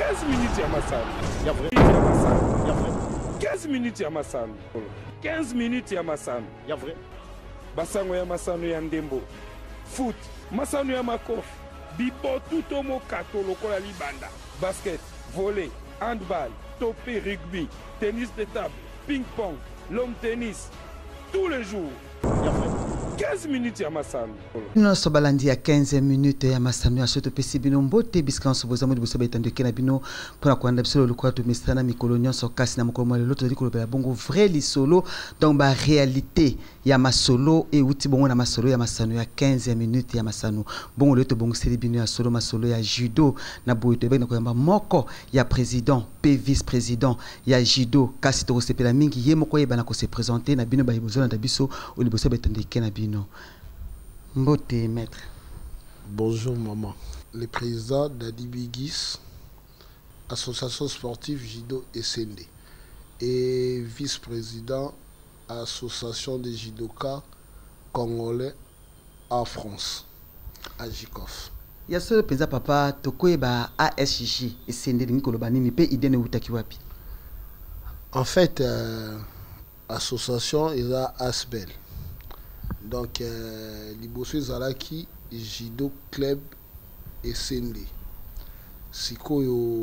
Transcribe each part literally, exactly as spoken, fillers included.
quinze minutes ya masano. Ya vrai. Ya masano. Ya vrai. quinze minutes ya masano. quinze minutes ya masano. Ya vrai. Basango ya masano ya ndembo. Foot. Masano ya makofi. Bipo tuto mo kato lokola libanda. Basket, volley, handball, topé, rugby, tennis de table, ping-pong, long tennis. Tous les jours. Ya vrai. quinze minutes ya masano. Nous sommes à quinze minutes ya masano ya soto pesi bino mbote biskan so bozamo de bosoba etandeke na bino pona kwanda bisolo lokwa to mestana mikolo nyonso kasi na mokolo mwa loto diko lobela bongo vrai lisolo donc ba réalité ya masolo et uti bongo na masolo ya masano ya quinze minutes ya masano bongo loto bongo seli bino ya solo masolo ya judo na boito be na koyamba moko ya président pe vice président ya judo kasi to sepela mingi ye moko yeba na ko se présenter na bino ba ibozona da biso o libosoba etandeke na bino. Mbote, maître. Bonjour maman. Le président d'Adi Bigis, association sportive Judo et Sende, et vice-président association des judokas congolais en France, à Jikof. Il y a ce président papa Tokoeba A S J et Sende Nikolo Banini pe idene utakiwapi. En fait, euh, association est à Asbel. Donc, euh, Liboso Zalaki, Judo Club et Sende. C'est quoi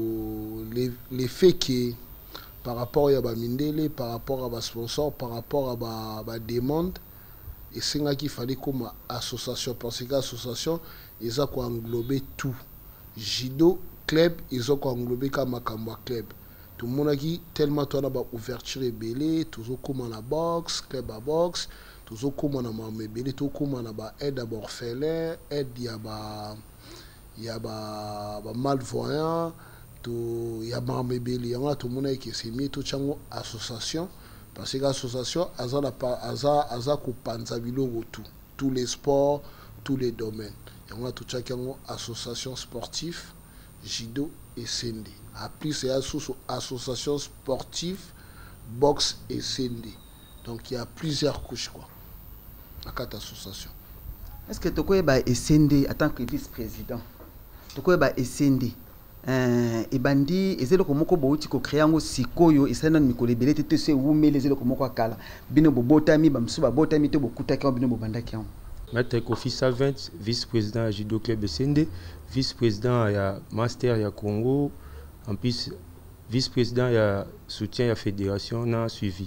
les faits qui, par rapport à Mindele, par rapport à ma sponsor, par rapport à ma demande, et c'est là qu'il fallait comme association, parce que l'association, ils ont englobé tout. Judo Club, ils ont englobé comme Makamba Club. Tout le monde a dit tellement toi là-bas ouverture et belé, toujours comme la boxe, club à boxe. Toujours comme on a mébélé, tout comme on a aide à orphelin, aide il y a ba il y a ba malvoyant, tout il y a ba mébélé, on a tout le monde qui s'est mis tout chango association parce que l'association aza la aza aza kupanza bilongo tout tous les sports, tous les domaines. Et on a tout chango association sportive, judo et sende. À plus c'est association sportive, boxe et sende. Donc il y a plusieurs couches quoi. La quatre associations. Est-ce que tu connais Essende en tant que vice-président? Tu connais Essende euh et bandi ezelo komoko bouti ko créer ngo sikoyo isana mikole belete te se wumele ezelo komoko akala bino bobotami bamsuba botami to bokuta ka bino bobandaki on. Maître Kofi Savent, vice-président Judo Club Essende, vice-président ya Master ya Congo, en plus vice-président ya soutien ya fédération na suivi.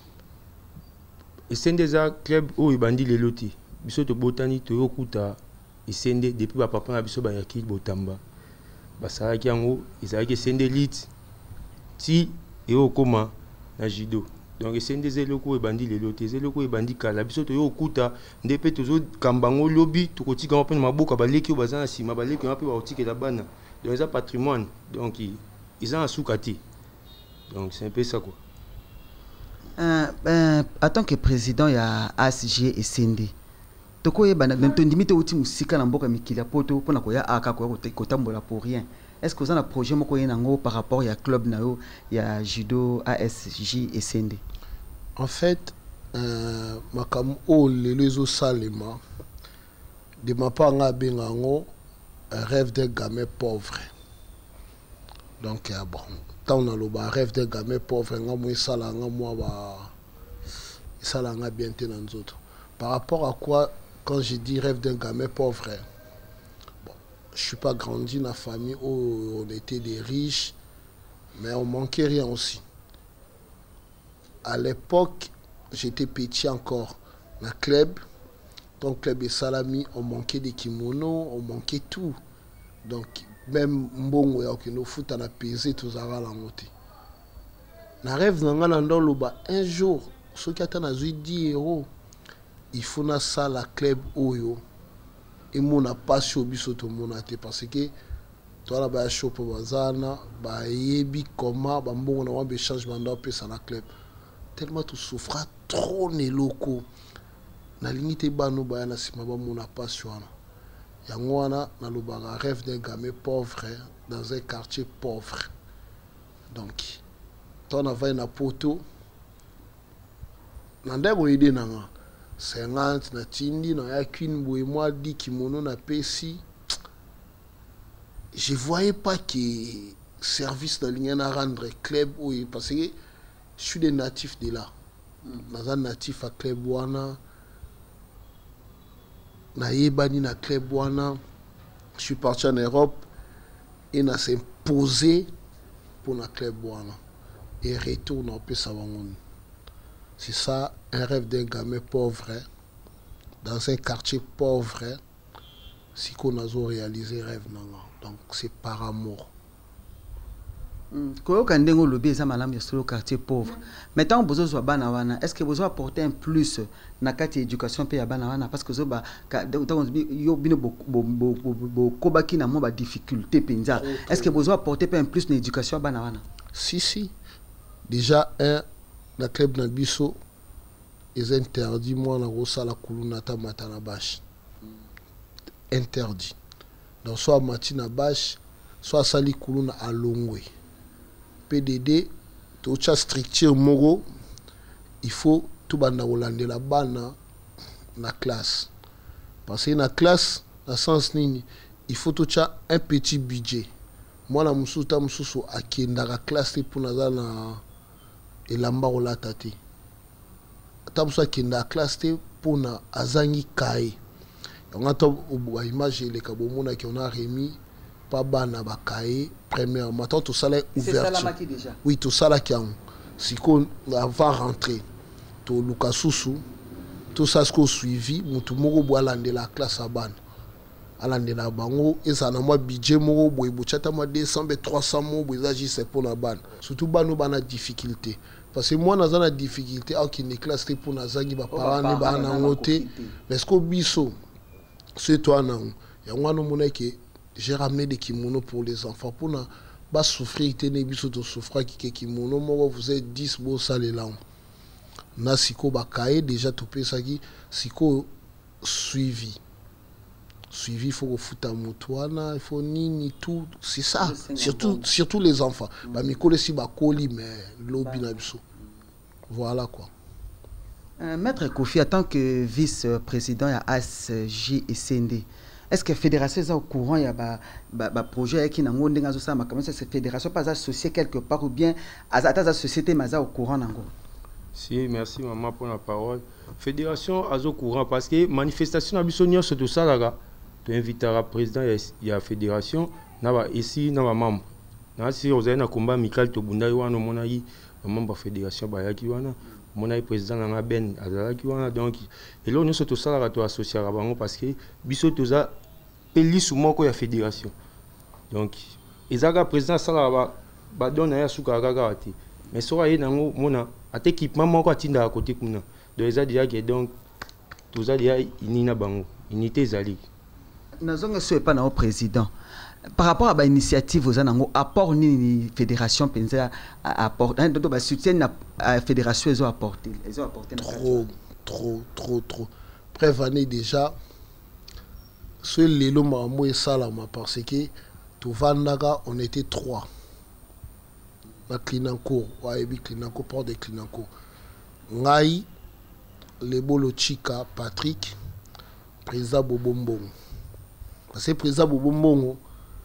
Essende za club o ibandi leloti biso to botani to yokuta Essende depuis ba papa na biso ba yaki botamba basaki yango ezaki Essende elite ti e okoma na judo donc Essende zeloko ibandi leloti zeloko ibandi kala biso to yokuta ndepe tozo kambango lobi to kotika mpe maboka baleki o bazana sima baleki mpe ba otikela bana donc ça patrimoine donc ils ont soukati donc c'est un peu ça quoi. Euh, euh, en tant que président, il y a A S J et Sende. Toko yeba na ntondimite uti musika na mboka mikili poto pona ko ya aka ko kotambola pour rien. Est-ce que vous avez un projet moko yenango par rapport ya club na yo ya judo A S J et Sende? En fait, euh makam o les salema de ma part nga bengango un rêve d'un gamin pauvre. Donc euh, bon tant on a le rêve d'un gamin pauvre, bien par rapport à quoi, quand je dis rêve d'un gamin pauvre, bon, je ne suis pas grandi dans la famille où on était des riches, mais on manquait rien aussi. À l'époque, j'étais petit encore dans le club, donc club et salami, on manquait des kimonos, on manquait tout. Donc, même mbongo ya okino foot na pesé tous ara la moté na rêve nanga na ndo loba un jour ce qui atana zui dix euros il faut na sala club oyo et mon a pas sur biso to monate parce que toi là ba shop bazana ba yebi comment ba mbongo na wambe change banda pesa na club tellement tu souffras trop ne loko na limite bano ba na sima ba mon a pas sur Yangwana na lobanga rêve d'un gamin pauvre dans un quartier pauvre. Donc, ton avay na poto, nandego ide nanga cinquante na tindi na yakine boy moi dit kimono na pesi. Je voyais pas que service de l'Union à rendre club oui parce que je suis des natifs de là. Dans un natif à club wana na yebani na club wana je suis parti en Europe et na s'imposé pour na club wana et retourne en peu savon. C'est ça un rêve d'un gamin pauvre hein, dans un quartier pauvre hein, si qu'on a réalisé rêve non donc c'est par amour. Quand on a lobby ça madame sur le quartier pauvre maintenant besoin de bana wana est-ce que vous apporter un plus na kati éducation pe ya bana wana parce que zo ba yo bino bo kobaki na mo ba difficulté penza est-ce que vous apporter un plus na éducation bana wana si si déjà un la club na biso est interdit moi na rosala kuluna ta matana bash interdit donc soit matina bash soit sali kuluna alongwe P D D to cha structure moro il faut tout banda hollandais la bana na classe parce que na classe na sens nini il faut tout cha un petit budget moi na musuta mususu akenda la classe pour na na elamba olata te tabuso akenda classe te pour na azangi kai on a to image les kabomona qui on a remis pas bana bakaye première matin tout ça là ouverture oui tout ça là qui on si qu'on va rentrer to Lukasusu tout ça ce qu'on suivi mutu moko boalande la classe à ban alande la bango et ça na moi budget moko boy bochata moi deux cents trois cents mo boy agir c'est pour la ban surtout bano bana difficulté parce que moi dans la difficulté au qui ne classe pour na zangi ba parents ne ba na ngote mais ce qu'on biso c'est toi non ya ngwana mona que j'ai ramené des kimonos pour les enfants pour ne pas souffrir tenez biso to souffrir qui kimono moi vous êtes dix beaux salé là na siko bakaye déjà topé ça qui siko suivi suivi faut au foot à moutouana il faut ni ni tout c'est ça surtout surtout les enfants ba mikole si ba koli mais lobby na biso voilà quoi. Euh, Maître Kofi, en tant que vice-président à A S J et C N D, est-ce que la fédération est au courant, il y a un projet qui est en train de se faire, comment cette fédération pas associée quelque part ou bien à la société mais au courant? Si, merci maman pour la parole. Fédération est au courant parce que manifestation à Bissonnier sur tout ça là, tu invites le président il y a la fédération, ici, dans ma membre. Si vous avez un combat Michael Tobunda, vous avez un membre de la fédération, mon président na ben azalaki wana donc et là on est tout ça là to associé à bango parce que biso toza peli sous moko ya fédération donc ezaka président ça là ba dona ya suka kaka ati mais so aye nango mona ate équipement moko atinda à côté kuna donc ça déjà que donc tout ça déjà inina bango unité zali nazonga so pas na président par rapport à l'initiative aux anango apport ni fédération penza apport un dodo ba soutien la fédération ils ont apporté ils ont apporté trop trop trop trop prévenez déjà ce lelo mamo et salama parce que tout vandaga on était trois na Clinancourt wa ebi Clinancourt port de Clinancourt ngai lebolo chika Patrick président Bobombongo parce que président Bobombongo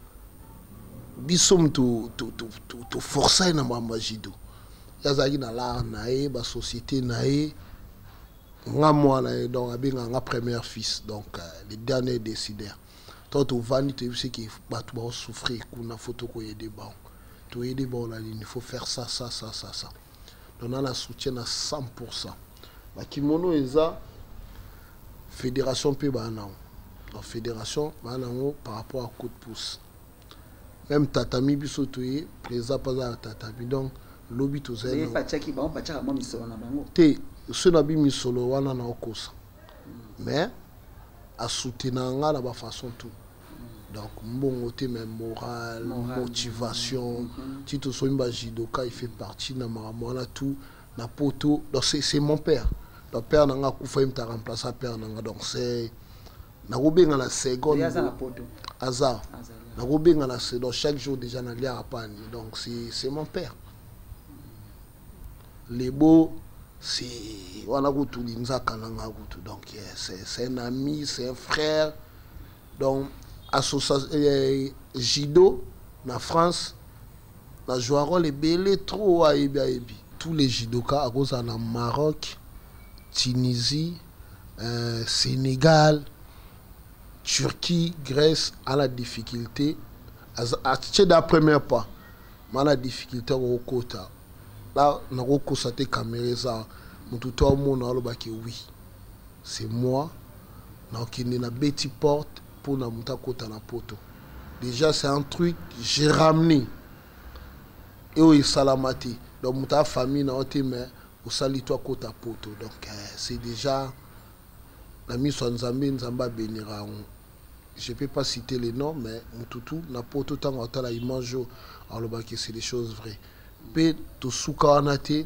bisom to to to to to forcer na mama jido yazaki na la na e ba société na e nga mwana donc abinga nga premier fils donc euh, le dernier décideur toi to vani te c'est que ba to ba souffrir kuna photo ko yede ba to yede ba la il faut faire ça ça ça ça ça donc on a soutien à cent pour cent ba kimono eza fédération pe ba na la fédération ba na par rapport à coup de pouce. Même tatami bisotoye président pas tatami donc lobby to zelo pas tchaki ba on pas tchaka mo misolo na bango te ce na bi misolo wana na okosa mais a soutenir nga la ba façon tout donc mbongo te même moral, moral motivation mm-hmm. Tito Soimba Jidoka il fait partie na maramona tout na poto donc c'est c'est mon père le père nanga kufa imta remplacer père nanga donc c'est na robenga la seconde hasard na robenga la donc chaque jour déjà na lia apani donc c'est c'est mon père les beaux c'est wana kutu linzaka nanga kutu donc c'est c'est un ami c'est un frère donc association eh, Jido na France na joueur rôle ebele trop ayebi ayebi tous les judoka akoza na Maroc, Tunisie, euh, Sénégal, Turquie, Grèce à la difficulté à tirer la première pas mais la difficulté au quota là na ko sate caméra mututo au monde aloba que oui c'est moi na okindi na beti porte pour na muta kota na poto déjà c'est un truc j'ai ramené et oui salamati donc muta famille na ote mais au sali toi kota poto donc euh, c'est déjà la mise en Zambie Nzamba bénira. Je ne peux pas citer les noms, mais Mututu n'a pas autant de la image alors que c'est des choses vraies. Pe to suka anate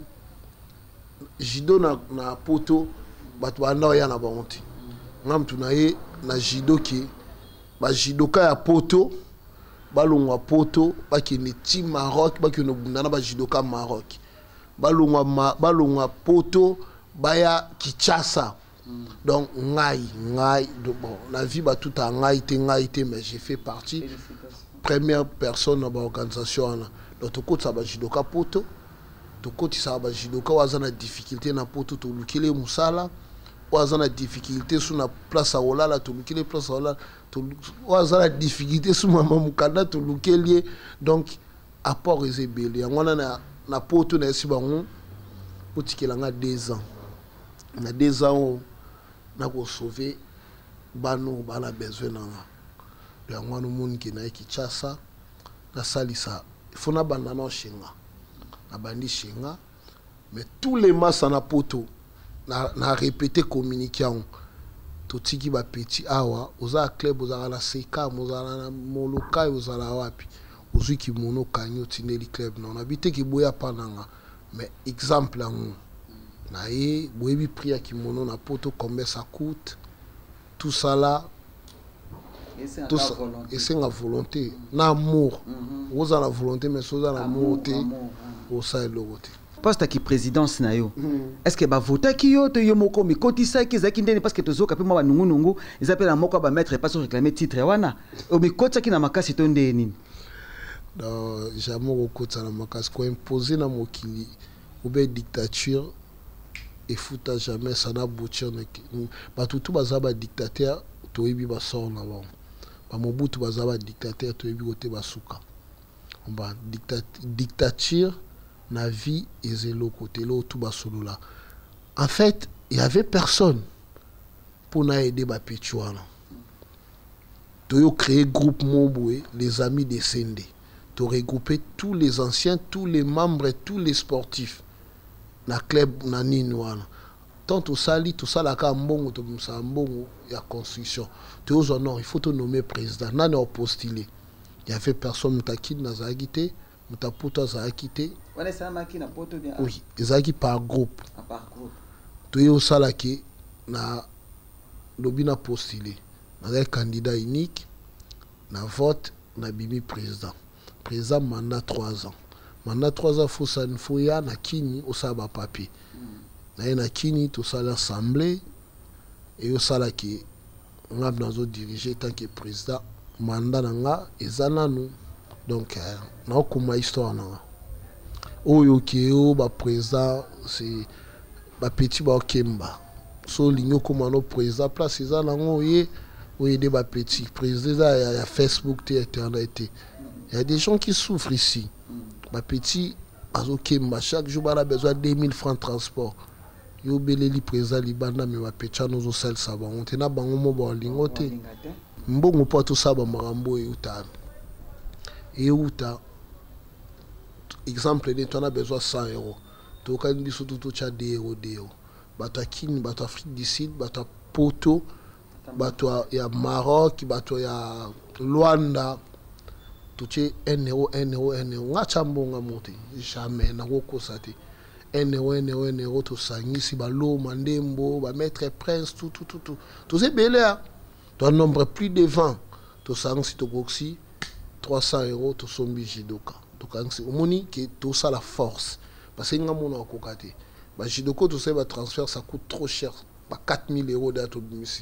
jido na na poto batu bana ya na baonti. Ngam tunaye na jido ki ba jidoka ya poto balongwa poto baki ni team Maroc baki no bundana ba jidoka Maroc. Balongwa balongwa poto baya Kinshasa. Donc ngai ngai bon la vie ba tout a ngai te ngai te mais j'ai fait partie première personne dans l'organisation donc to ko ba jidoka poto to ko sa ba jidoka wazana difficulté na poto to lukile musala wazana difficulté sur na place olala to lukile place olala to wazana difficulté sur mama mukanda to lukele donc apport ezebele ngwana na na poto na sibango otikela nga deux ans na deux ans na ko sauver bano bana besoin nanga ya ngwana monde ki na Kinshasa na salisa fona banda na shinga na bandi shinga mais tous les masses na poto na na répéter communiquer to tiki ba petit awa oza club oza la seka oza na moloka oza la wapi ozu ki mono kanyo tineli club non habite ki boya pananga mais exemple en na ye boyebi prix ya kimono na poto combien ça coûte tout ça là tout ça et c'est la volonté na amour vous avez la volonté mais vous avez l'amour au ça le côté poste qui présidence na yo est-ce que ba vota ki yo to yo moko mi kotisa ki zaki ndeni parce que tozoka pe mwa nungu nungu ils appellent la moko ba mettre pas sur réclamer titre wana o mi kotisa ki na makasi to ndeni dans jamais kotisa na makasi ko imposer na mokili ou be dictature et fouta jamais ça n'a boutir ba tout baza ba dictateur to yebi ba sort na ba ba mobutu baza ba dictateur to yebi kote basuka ba dictature na vie ezelo côté là tout ba solo là en fait il y avait personne pour na aider ba petuana to yo créer groupe Momboué les amis des Sendé to regrouper tous les anciens tous les membres et tous les sportifs na club na nini wana tant tout sali tout ça la ka mbongo to msa mbongo ya construction to zo non il faut te nommer président nani au postulé il y avait personne mutakid na zagité mutaputa zagité wana ça maki na poto bien oui ezaki par groupe à par groupe to yo sala ki na lobina postulé na candidat unique na vote na bimi président président mandat trois ans mandat trois ans faut ça faut ya na kini osaba papier na na kini to ça l'assemblée et osala ki ngam nazo diriger tant que président mandat nanga ezana nous donc euh, na okuma histoire nanga oyo keo ba président c'est ba petit ba okemba so linyo koma no président place ezana ngo ye oyede ba petit président ya, ya Facebook te internet il y a des gens qui souffrent ici ba petit azokemba chaque jour bana besoin de deux mille francs transport yo beleli président libanda me ba petit no zo sel saba on tena bango mo ba lingote mbongo po to saba marambo e uta et uta exemple de tu as besoin cent euros to kan biso to to cha deux euros deux euros bato kini bato Afrique du Sud bato poto bato ya Maroc bato ya Luanda tu che un euro un euro un euro ngacha mbonga mote jamais na ko sate un euro un euro un euro to sangisi ba lo mandembo ba maître prince tout tout tout tout tout c'est belé ton nombre plus de vingt to sangisi to boxi trois cents euros to sombi jidoka to kansi omoni que tout ça la force parce que ngamona kokate ba jidoko to ça ba transfert ça coûte trop cher ba quatre mille euros d'ato domicile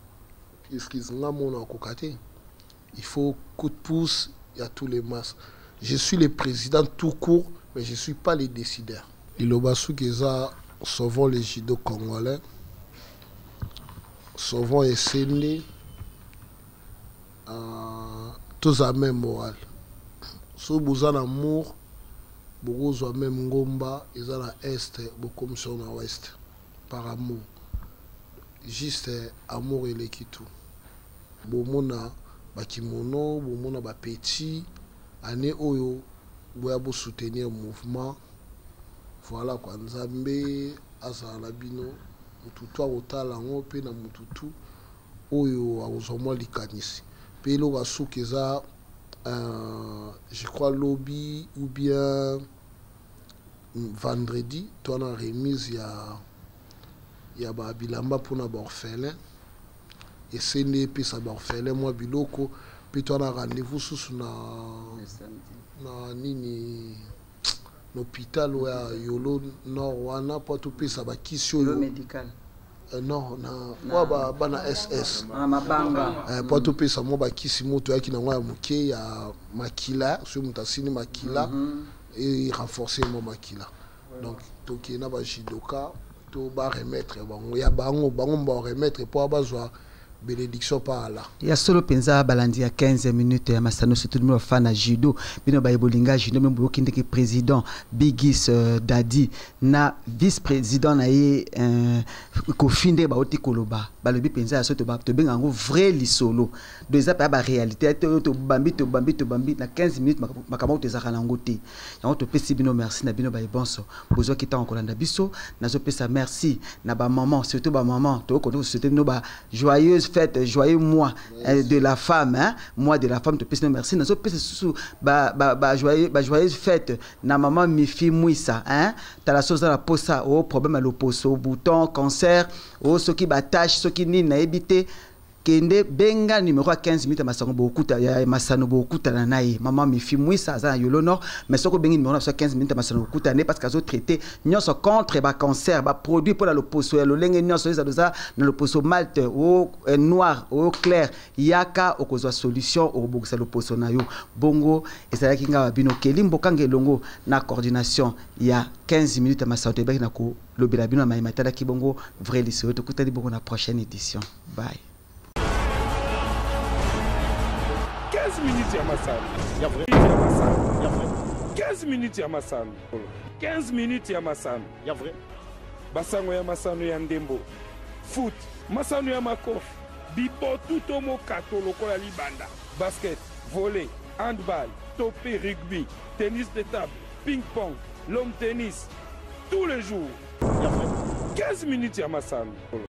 excuse ngamona kokate il faut coup de pouce il y a tous les masses Je suis le président tout court, mais je ne suis pas le décideur. Ilobasu Keza, sauvons les judo congolais, sauvons les Sende, euh, tous à même morale. Si vous avez amour, vous avez même ngomba, ils ont l'est, beaucoup comme sur l'ouest, par amour. Juste amour et l'équitou. Bomona bakimono, bomona ba petit, année oyo, boya bo soutenir le mouvement. Voilà quoi, Nzambe, azala bino, mututu otala ngo pe na mututu oyo awuzomwa likanisi. Pe lo basukeza euh, je crois lobby ou bien vendredi, toi na remise ya ya ba bilamba pona ba orphelin. Et c'est né puis ça ba orphelin moi biloko puis toi na rendez-vous sous na na nini l'hôpital ou à Yolo Nord wana pas tout puis ça ba kisio le médical euh, non na wa ba bana S S ah mabanga euh, pas tout puis ça moi ba kisi moto ya kina ngwa muke ya makila sur mutasini makila mm -hmm. et renforcer mon makila ouais. Donc toki na ba jidoka to ba remettre bango ya bango bango ba remettre pour bazwa bénédiction par là. Il y a solo penza balandi à quinze minutes ya masano surtout le fan à judo bino ba ebolinga judo même bokinde ki président Bigis euh, Dadi na vice-président na ye euh, ko finde ba oti koloba ba lobi penza ya soto ba to benga ngo vrai lisolo deux apa ba réalité to to bambi to bambi to bambi na quinze minutes makama to zaka na ngote yango to pesi bino merci na bino ba bonso bozo kita en kolanda biso na zo pesa merci na ba maman surtout ba maman to ko to souhaiter no ba joyeuse fête, joyeux mois euh, de la femme, hein? Mois de la femme, te pèse merci. Nazo pèse sous ba ba ba joyeux ba joyeuse fête. Na maman mi fi mouissa, hein? T'as la chose dans la posa, au problème à l'opposé, au bouton, cancer, au ce qui batache, ce qui ni na éviter. Kende benga numéro quinze minutes masano bokuta ya masano bokuta na naye maman mi fi mouissa za yolo nord mais soko bengi numéro quinze minutes masano bokuta ne parce qu'azo traité nyonso contre ba cancer ba produit pour la l'opposé ya lolenge nyonso za doza na l'opposé malte au noir au clair yaka okozwa solution au bokisa l'opposé na yo bongo ezala kinga bino kelimbo kangelongo na coordination ya quinze minutes masano te na ko lobela bino ma matala ki bongo vrai lisio to kutali bongo na prochaine édition bye. quinze minutes ya masano ya vrai ya masano ya vrai quinze minutes ya masano quinze minutes ya masano ya vrai basango ya masano ya ndembo foot masano ya makofi bibotu to mokato lokola libanda basket volley handball topé rugby tennis de table ping pong long tennis tous les jours ya vrai quinze minutes ya masano.